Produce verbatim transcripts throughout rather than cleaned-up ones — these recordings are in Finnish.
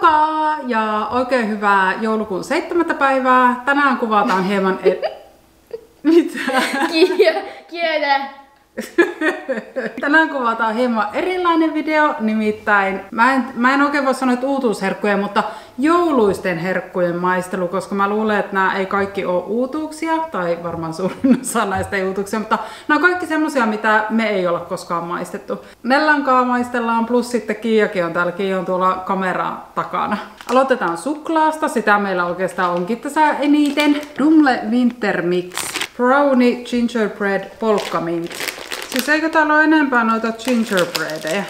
Moikka ja oikein hyvää joulukuun seitsemättä päivää. Tänään kuvataan hieman... E- Mitä? Kielä. Tänään kuvataan hieman erilainen video, nimittäin mä en, mä en oikein voi sanoa, että uutuusherkkuja, mutta jouluisten herkkujen maistelu, koska mä luulen, että nämä ei kaikki ole uutuuksia, tai varmaan suurin osa näistä ei uutuuksia, mutta nämä on kaikki semmosia, mitä me ei olla koskaan maistettu. Nellankaa maistellaan, plus sitten Kiiakin on täällä, Kiia on tuolla kameran takana. Aloitetaan suklaasta, sitä meillä oikeastaan onkin tässä eniten. Dumle Winter Mix, Brownie Gingerbread Polka Mint. Siis eikö täällä ole enempää noita gingerbreadeja?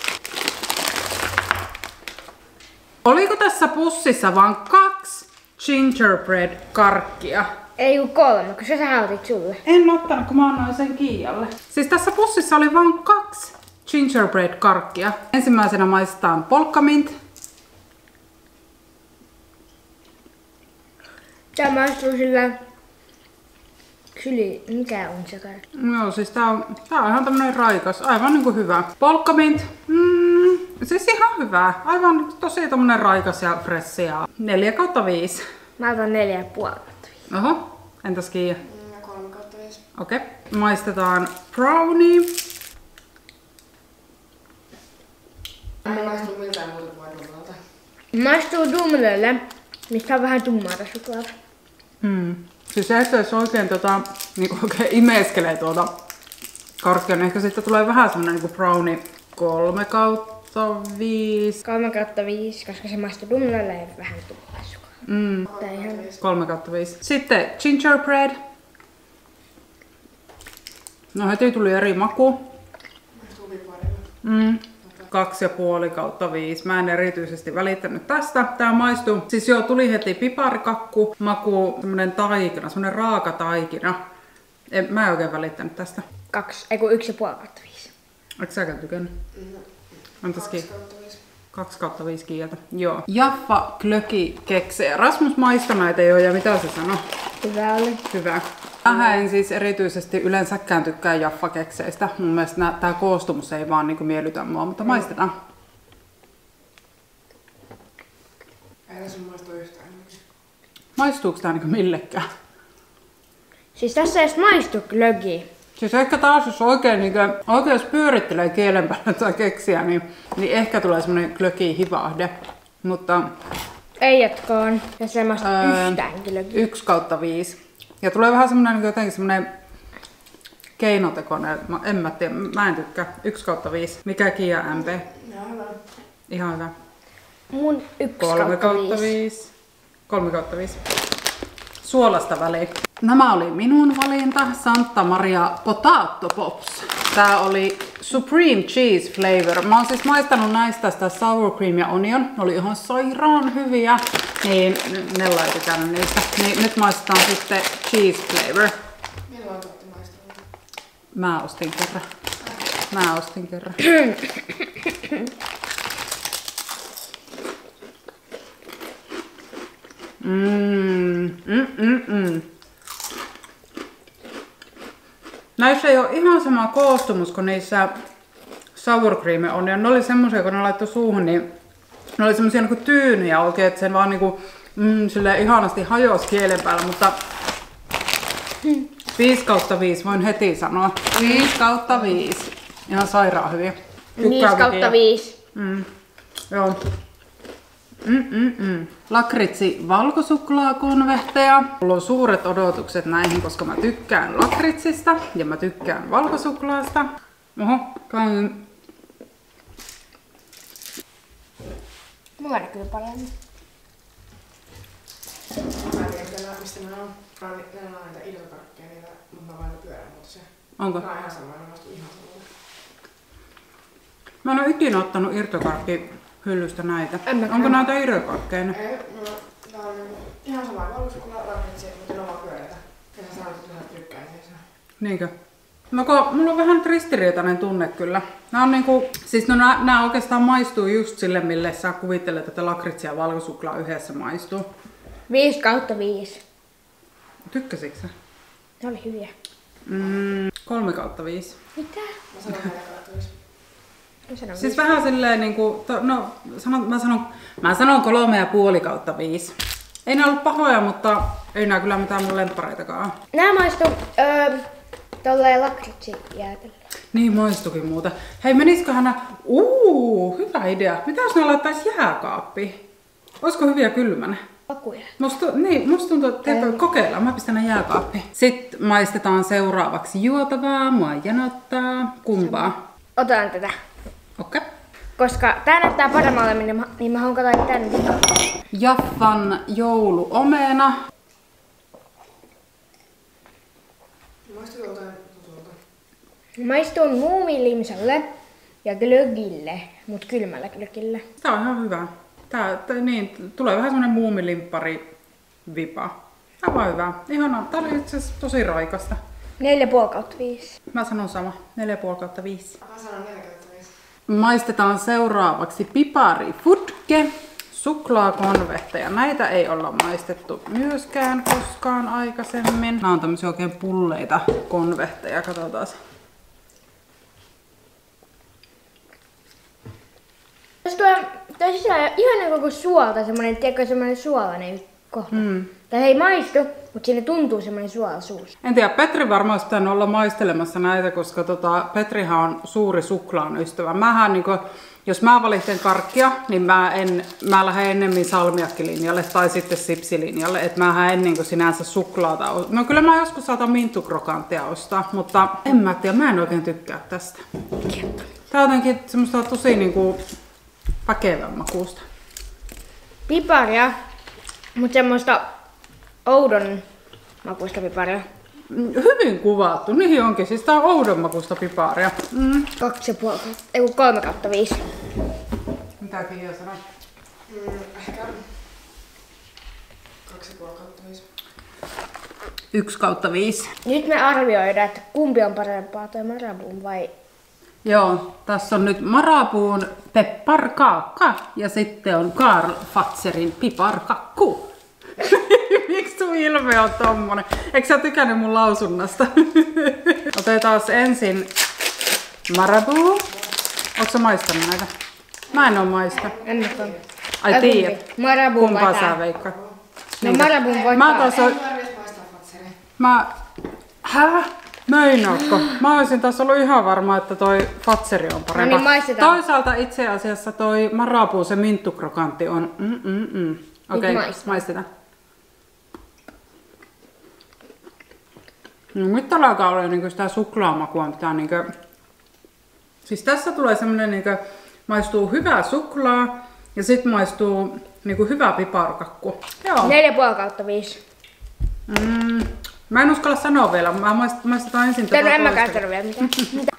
Oliko tässä pussissa vaan kaksi gingerbread-karkkia? Ei kun kolme, kun sä otit sulle. En ottanut, kun mä annoin sen Kiialle. Siis tässä pussissa oli vaan kaksi gingerbread-karkkia. Ensimmäisenä maistetaan Polka Mint. Tää maistuu sillä... Syli, mikä on se karkki? Joo, siis tää on, tää on ihan tämmönen raikas, aivan niinku hyvä. Polka Mint, mm, siis ihan hyvä. Aivan tosi tämmönen raikas ja fressi ja neljä kautta viisi. Mä otan neljä ja puoli kautta viisi. Oho, entäs Kiia? Ja kolme kautta viisi. Okei. Okay. Maistetaan brownie. Ei maistu miltään muuta kuin dummelta. Maistuu dumlelle, mistä on vähän tummaata suklaata. Hmm. Siis ehkä jos oikein, tota, niin oikein imeskelee tuota karkkia, niin ehkä sitten tulee vähän semmonen niin brownie kolme kautta viisi. kolme kautta viisi, koska se maistuu dumlelle ja vähän tummaa suklaata. Mm. Tää ihan... kolme kautta viisi. Sitten gingerbread. No heti tuli eri maku. Maistuu viparilla. Mm. Kaksi ja puoli kautta viisi. Mä en erityisesti välittänyt tästä. Tää maistuu. Siis joo, tuli heti piparikakku, maku, semmonen taikina, semmonen raaka taikina. En, mä en oikein välittänyt tästä. Kaksi, ei kun yksi ja puoli kautta viisi. Eikö säkään tykännyt? No, Antais kaksi Kiia. kautta viisi. kaksi kautta viisi kieltä. Joo. Jaffa Glögi keksejä. Rasmus maistoi näitä jo ja mitä se sanoi? Hyvä oli. Hyvä. Mä en siis erityisesti yleensäkään tykkää Jaffa kekseistä. Mun mielestä tää koostumus ei vaan niinku miellytä mua, mutta maistetaan. Ei tässä maistu yhtään miksi. Maistuuko tää niinku millekään? Siis tässä ei edes maistu glögi. Siis ehkä taas jos oikein, niin kuin, oikein jos pyörittelee kielen päällä tai keksiä, niin, niin ehkä tulee semmonen glögi hivahde. Mutta Ei jatkoon. Ja se ei maistu Öö, yhtään glögi. yksi kautta viisi. Ja tulee vähän semmonen niin jotenkin semmonen keinotekoinen. Mä, en mä tiedä, mä en tykkää. yksi kautta viisi. Mikä Kiia M P? Ihan hyvä. Ihan hyvä. Mun yksi kolme kautta viisi. kolme kautta viisi. Suolasta väliin. Nämä oli minun valinta. Santa Maria Potato Pops. Tää oli Supreme Cheese Flavor. Mä oon siis maistanut näistä sitä sour cream ja onion. Ne oli ihan sairaan hyviä. Niin, Nella ei tykännyt niistä. Niin nyt maistetaan sitten cheese flavor. Milloin otatte maistamaan? Mä ostin kerran. Mä ostin kerran. Mm, mm, mm, mm. Näissä ei ole ihan sama koostumus kuin niissä sour cream on. Ne oli semmosia, kun ne laittoi suuhun, niin ne oli semmosia niinku tyynyjä oikein, että sen vaan niinku mm, silleen ihanasti hajosi kielen päällä, mutta viisi kautta viisi voin heti sanoa. viisi kautta viisi. Ihan sairaan hyviä. viisi kautta viisi. Mm. Joo. Mm, mm, mm. Lakritsi valkosuklaakonvehteja. Mulla on suuret odotukset näihin, koska mä tykkään lakritsista ja mä tykkään valkosuklaasta. Oho, käyn. Mulla näkyy paremmin. Mä en tiedä, mistä nämä on. Nämä on näitä irtokarkkeja, niitä, mutta mä vain pyörän muotoisia. Onko? Nämä on ihan samoja, ne maistuu ihan samoja. Mä en oo ikinä ottanut irtokarkki hyllystä näitä. En mäkään. Onko näitä irtokarkkeja? Ei, no, tää on ihan sama valkosuklaa, lakritsi, mutta ne on vaan pyöreitä. Ja sä sanoit, että sä tykkää niistä. Niinkö? No kun mulla on vähän ristiriitainen tunne kyllä. Nää on niinku, siis no nää, nää oikeastaan maistuu just sille, mille sä kuvittelet, että lakritsi ja valkosuklaa yhdessä maistuu. viisi kautta viisi. Tykkäsitkö sä? Ne oli hyviä. Mm, kolme kautta viisi. Mitä? Mä sanon neljä kautta viisi. sanon Siis vähän silleen niinku, to, no sanon, mä, sanon, mä sanon kolme ja puoli kautta viisi. Ei ne ollut pahoja, mutta ei nää kyllä mitään mun lemppareitakaan. Nää maistuu öö, tolleen lakritsi-jäätelöllä. Niin maistukin muuta. Hei, menisiköhän nää... Uuu, hyvä idea. Mitä jos ne laittaisi jääkaappiin? Olisiko hyviä kylmänä? Pakuja. Musta, niin, musta tuntuu, että kokeillaan. Mä pistän ne jääkaappiin. Sitten maistetaan seuraavaksi juotavaa. Mua janottaa. Kumpaa? Otan tätä. Okei. Okay. Koska tää näyttää paremmalle, niin mä, niin mä honkataan tän. Jaffan jouluomena. Maistuu joltain tutulta. Maistuu muumilimsalle ja glögille, mut kylmällä glögillä. Tää on ihan hyvä. Tää, tää niin, tulee vähän semmonen muumilimppari vipa. Tää on hyvä. Ihana. Tää oli itse asiassa tosi raikasta. Neljä puoli kautta viisi. Mä sanon sama. neljä pilkku viisi kautta viisi. Mä sanon neljä kautta viisi. Maistetaan seuraavaksi piparifutke, suklaakonvehteja. Näitä ei olla maistettu myöskään koskaan aikaisemmin. Nämä on tämmöisiä oikein pulleita konvehteja, katsotaan. Tässä tuo, tuo sisällä on ihan niin kuin suolta, semmonen, tiedätkö, semmonen suolainen kohta. Mm. Tai ei maistu, mutta siinä tuntuu semmonen suola suussa. En tiedä, Petri varmaan olisi pitänyt olla maistelemassa näitä, koska tota, Petrihan on suuri suklaan ystävä. Mähän, niin kun, jos mä valitsen karkkia, niin mä, en, mä lähden ennemmin salmiakkilinjalle tai sitten sipsilinjalle. Että mähän en niin sinänsä suklaata. No kyllä mä joskus saatan minttukrokanttia ostaa, mutta en mä tiedä, mä en oikein tykkää tästä. Tää on jotenkin semmoista tosi niin kuin väkevän makuusta. Piparia, mutta semmoista oudon makuista piparia. Hyvin kuvattu, niin onkin. Siis tää on oudon makuista piparia. Mm. Kaksi ja puoli, ei kun kolme kautta viisi. Mitä Kiia sanoo? Mm, ehkä kaksi ja puoli kautta viisi. Yksi kautta viisi. Nyt me arvioidaan, että kumpi on parempaa, toi Marabun vai... Joo, tässä on nyt Marabuun pepparkaakka ja sitten on Karl Fatzerin piparkakku. Miksi sun ilme on tommonen? Eikö sä tykännyt mun lausunnasta? Otetaan ensin Marabuu. Ootko sä maistanut näitä? Mä en oo maista. En mä toi. Ai tiedät. Marabun Kumpaa vai sä tää? veikkaat? No Marabun voittaa. Mä taas Ei on... tarvitse maistaa Fatseria. Mä... Häh? Meinaatko? Mä olisin taas ollut ihan varma, että toi Fatseri on parempi. No niin, maistetaan. Toisaalta itse asiassa toi Marabuu, se minttukrokantti on... Mm, mm, mm. Okei, okay, maistetaan. No nyt alkaa olla niinku sitä suklaamakua, mitä niinku... Siis tässä tulee semmonen niinku... Maistuu hyvää suklaa ja sit maistuu niinku hyvä piparkakku. Joo. Neljä puoli kautta viisi. Mm. Mä en uskalla sanoa vielä, mä maistetaan ensin tätä Tänään en mä toista. käyttänyt vielä mitään. Mitä?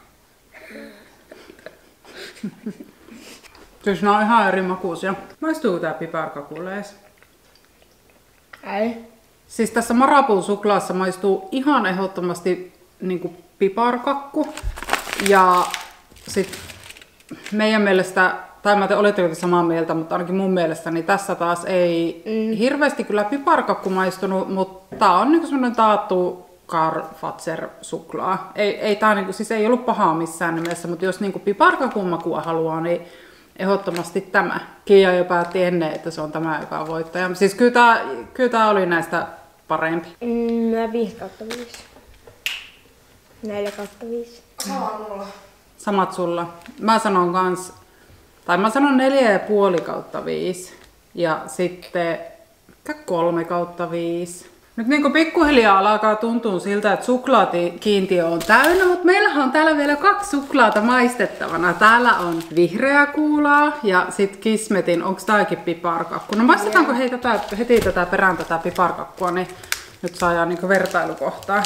Siis nää on ihan eri makuisia. Maistuuko tää piparkakulle edes? Ei. Siis tässä Marabuun suklaassa maistuu ihan ehdottomasti niinku piparkakku. Ja sit meidän mielestä, tai mä te oletteko samaa mieltä, mutta ainakin mun mielestä, niin tässä taas ei mm. hirveästi kyllä piparkakku maistunut, mutta tää on niinku semmonen taattu Karl Fatzer suklaa. Ei, ei tää niinku, siis ei ollut pahaa missään nimessä, mutta jos niinku piparkakun makua haluaa, niin ehdottomasti tämä. Kiia jo päätti ennen, että se on tämä, joka on voittaja. Siis kyllä tää, kyllä tää oli näistä parempi. Mm, mä viisi kautta viisi. Neljä kautta viisi. Sama on mulla. Samat sulla. Mä sanon kans, tai mä sanon neljä ja puoli kautta viisi. Ja sitten kolme kautta viisi. Nyt niinku pikkuhiljaa alkaa tuntua siltä, että suklaakiintiö on täynnä, mutta meillähän on täällä vielä kaksi suklaata maistettavana. Täällä on vihreä kuulaa ja sit Kismetin, onks tääkin piparkakku? No maistetaanko hei tätä, heti tätä perään tätä piparkakkua, niin nyt saadaan niinku vertailukohtaa.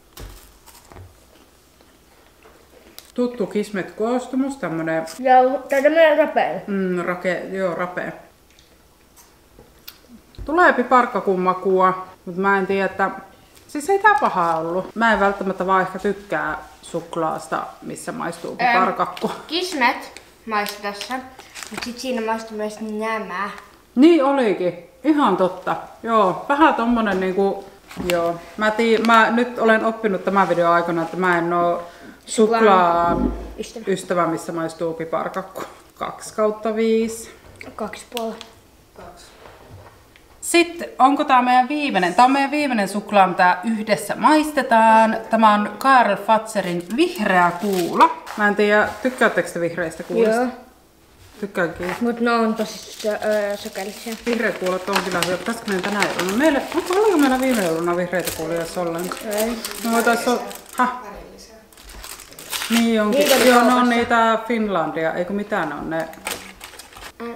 Tuttu Kismet-koostumus, tämmönen... Joo, tää tämmönen rapea. Mm, rake, joo, rapea. Tulee piparkakun makua, mutta mä en tiedä, että... Siis ei tää pahaa ollut. Mä en välttämättä vaan ehkä tykkää suklaasta, missä maistuu piparkakku. Ähm, Kismet maistui tässä, mutta sit siinä maistui myös nämä. Niin olikin. Ihan totta. Joo, vähän tommonen niinku... Joo. Mä, tii, mä nyt olen oppinut tämän videon aikana, että mä en oo suklaa Ystävä. ystävä, missä maistuu piparkakku. kaksi kautta viisi. Kaksi puolella. Kaksi. Sitten, onko tämä meidän viimeinen? Tämä on meidän viimeinen suklaa, mitä yhdessä maistetaan. Tämä on Karl Fazerin vihreä kuula. Mä en tiedä, tykkäättekö te vihreistä kuulista? Joo. Tykkäänkin. Mut ne on tosi öö, sokerillisia. Vihreät kuulat on kyllä hyvä. Pitäisikö meidän tänä jouluna? Meille, onko oliko meillä viime jouluna vihreitä kuulia ollenkaan? Ei. Me voitais olla... Häh? Värillisiä. Niin onkin. Niitä oli Joo, ne on kaupassa. niitä Finlandia. Eikö mitään ne on ne? Äh.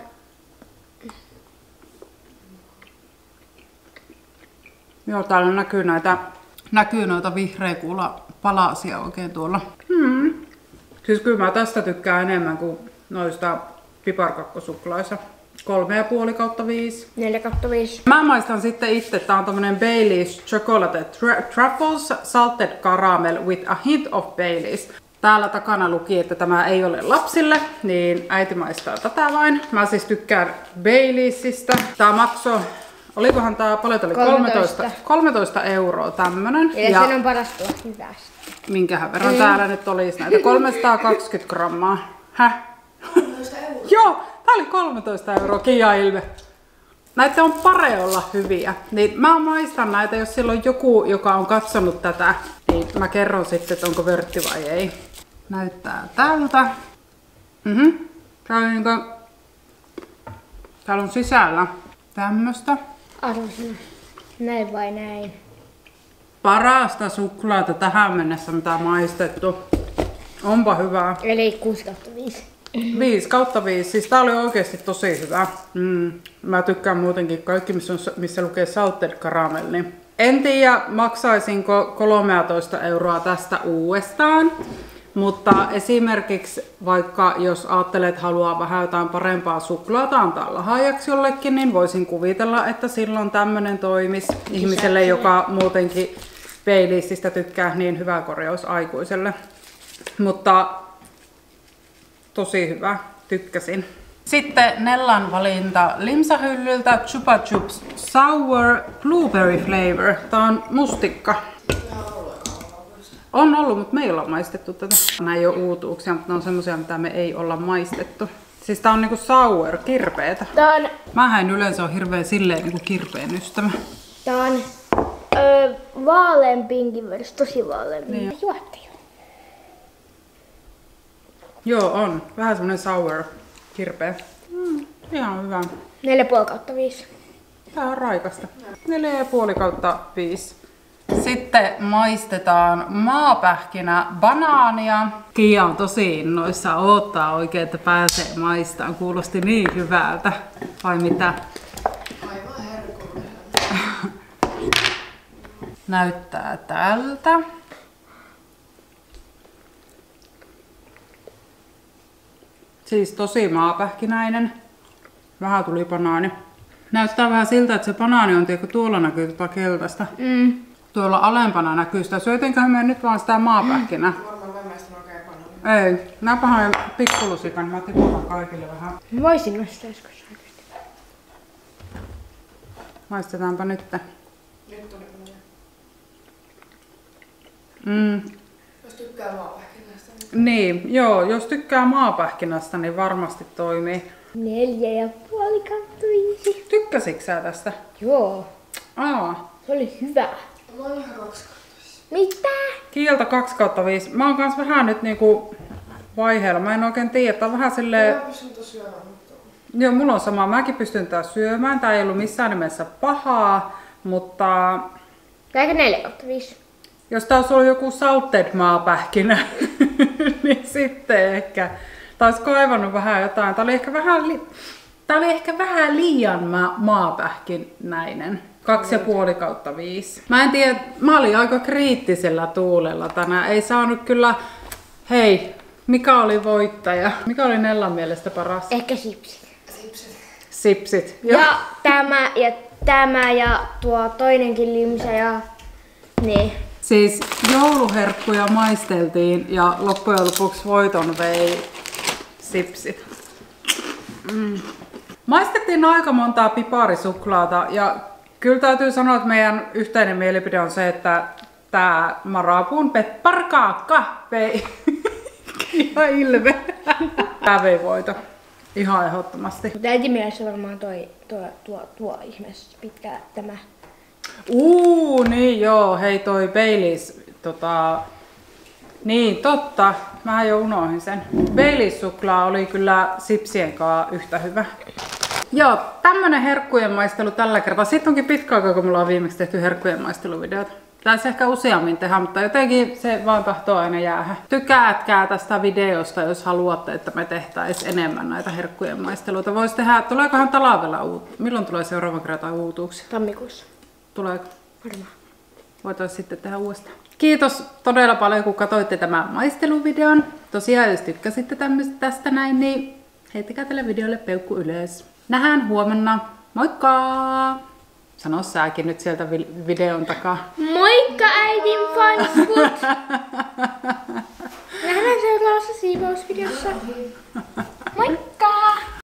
Joo, täällä näkyy näitä, näkyy noita vihreä kuula palasia oikein tuolla. Hmm. Siis kyllä mä tästä tykkään enemmän kuin noista piparkakkosuklaissa. Kolme ja puoli kautta viisi. Neljä kautta viisi. Mä maistan sitten itse, tää on tämmönen Baileys Chocolate Tra- Truffles Salted Caramel with a hint of Baileys. Täällä takana luki, että tämä ei ole lapsille, niin äiti maistaa tätä vain. Mä siis tykkään Baileysistä. Tää maksoi, olikohan tää paljon oli kolmetoista, kolmetoista euroa tämmönen. Ja, ja sen on paras tulla hyvästi. Minkähän verran mm. täällä nyt olisi näitä? kolmesataakaksikymmentä grammaa. Häh? kolmetoista euroa. Joo, tää oli kolmetoista euroa, Kia Ilve. Näitä on pareolla hyviä. Niin mä maistan näitä, jos siellä on joku, joka on katsonut tätä, niin mä kerron sitten, että onko vörtti vai ei. Näyttää tältä. Mhm. Täällä on, niinku... Täällä on sisällä tämmöstä. Arvoisena. Näin vai näin? Parasta suklaata tähän mennessä, mitä on maistettu. Onpa hyvää. Eli kuusi kautta viisi. viisi kautta viisi. Siis tää oli oikeesti tosi hyvä. Mm. Mä tykkään muutenkin kaikki, missä, on, missä lukee salted caramel. Niin. En tiedä, maksaisinko kolmetoista euroa tästä uudestaan. Mutta esimerkiksi vaikka jos ajattelet, että haluaa vähän jotain parempaa suklaata antaa lahjaksi jollekin, niin voisin kuvitella, että silloin tämmönen toimisi ihmiselle, joka muutenkin Baileysistä tykkää, niin hyvä korjaus aikuiselle. Mutta tosi hyvä, tykkäsin. Sitten Nellan valinta limsahyllyltä Chupa Chups Sour Blueberry Flavor. Tää on mustikka. On ollut, mutta me ei olla maistettu tätä. Nämä ei ole uutuuksia, mutta ne on semmosia, mitä me ei olla maistettu. Siis tää on niinku sour, kirpeetä. Tää on, Mä en yleensä ole hirveän silleen niinku kirpeen ystävä. tää on öö, vaaleanpinkin välissä, tosi vaaleanpinkin. Niin. Juotte jo. Joo, on. Vähän semmonen sour, kirpeä. Mm, ihan hyvä. Neljä puoli kautta viisi. Tää on raikasta. Neljä ja puoli kautta viisi. Sitten maistetaan maapähkinä banaania. Kia on tosi innoissa, odottaa oikein, että pääsee maistamaan. Kuulosti niin hyvältä. Vai mitä? Aivan herkullinen. Näyttää tältä. Siis tosi maapähkinäinen. Vähän tuli banaani. Näyttää vähän siltä, että se banaani on, tiedätkö, tuolla näkyy tota keltaista. Mm. Tuolla alempana näkyy sitä. Syötinköhän me nyt vaan sitä maapähkinää? Varmaan mä maistan oikein paljon. Ei. Näpähän pikkulusikan. Mä tiputan kaikille vähän. Voisin nostaa joskus oikeesti. Maistetaanpa nyt. Nyt tuli paljon. Mm. Jos tykkää maapähkinästä, niin Niin, joo. Jos tykkää maapähkinästä, niin varmasti toimii. Neljä ja puoli kautta viisi. Tykkäsitkö sä tästä? Joo. Aa. Se oli hyvä. mä oon ihan kaksi kautta. Mitä? Kieltä kaksi kautta viisi. Mä oon kans vähän nyt niinku vaiheella. Mä en oikein tiedä. Tää on vähän silleen... Mä pystyn tuossa syömään, mutta... Joo, mulla on sama. Mäkin pystyn tää syömään. Tää ei ollut missään nimessä pahaa, mutta Tääkö neljä kautta viisi? jos tää olisi ollut joku salted maapähkinä, niin sitten ehkä tää olisi kaivannut vähän jotain. Tää oli ehkä vähän, li... tää oli ehkä vähän liian ma- maapähkinäinen. Kaksi ja puoli kautta viisi. Mä en tiedä, mä olin aika kriittisellä tuulella tänään. Ei saanut kyllä, hei, mikä oli voittaja? Mikä oli Nellan mielestä paras? Ehkä sipsi. Sipsit. Sipsit. Ja, ja tämä ja tämä ja tuo toinenkin limsa ja niin. Siis jouluherkkuja maisteltiin ja loppujen lopuksi voiton vei sipsit. Mm. Maistettiin aika montaa piparisuklaata ja kyllä täytyy sanoa, että meidän yhteinen mielipide on se, että tää Marabun pepparkaakka vei, Ihan ilme. Tää vei voito. Ihan ehdottomasti. Mutta äitin mielessä varmaan toi, tuo, tuo, tuo ihmeessä pitkä tämä. Uu, niin joo. Hei toi Baileys, tota... Niin, totta. Mä jo unohdin sen. Baileys-suklaa oli kyllä sipsien kanssa yhtä hyvä. Joo, tämmönen herkkujen maistelu tällä kertaa. Sitten onkin pitkä aikaa, kun mulla on viimeksi tehty herkkujen maisteluvideota. Pitäisi ehkä useammin tehdä, mutta jotenkin se vaan tahtoo aina jäädä. Tykkäätkää tästä videosta, jos haluatte, että me tehtäisiin enemmän näitä herkkujen maisteluita. Vois tehdä, tuleekohan talvella uut... Milloin tulee seuraava kerta uutuuksia? Tammikuussa. Tuleeko? Varmaan. Voitaisiin sitten tehdä uudestaan. Kiitos todella paljon, kun katsoitte tämän maisteluvideon. Tosiaan, jos tykkäsitte tämmöstä tästä näin, niin heittäkää tälle videolle peukku ylös. Nähdään huomenna. Moikka! Sano säkin nyt sieltä videon takaa. Moikka äidin fanskut! Nähdään seuraavassa siivousvideossa.